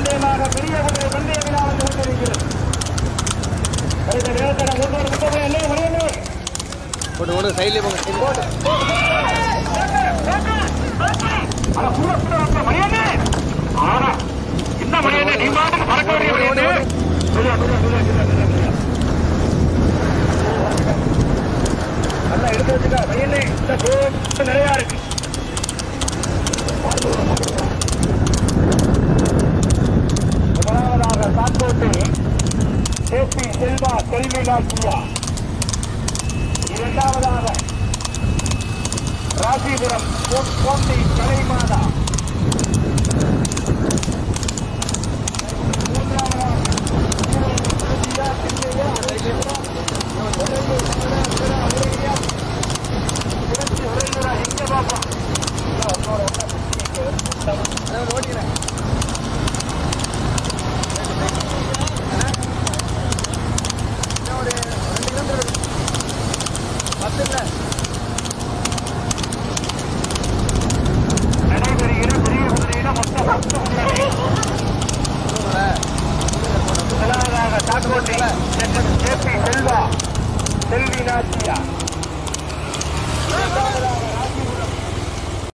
பந்தயமாக பெரிய குதிரை பந்தய விழா வந்து கொண்டிருக்கிறது. சைட்ல என்ன மணியனே நீ மாட்டுக்கு பறக்க வேண்டிய நல்லா எடுத்து வச்சுக்கா மணியனே. இந்த கோட்டு நிறையா இருக்கு. முதலாவதாக சாக்கோட்டை கேபி செல்வா செல்வி நாச்சியா. இரண்டாவதாக ராசிபுரம் கோட்டை கலைமாதா. எங்க பாப்பா ஓட்டிக்கிறேன். ஒரு 2 கிலோமீட்டர் 10 இல்லை நடைபெறுகிற பெரிய குதிரையில மொத்தம் 10 குதிரை. முதலாவதாக சாக்கோட்டை கேபி செல்வா செல்வி நாச்சியா. இரண்டாவதாக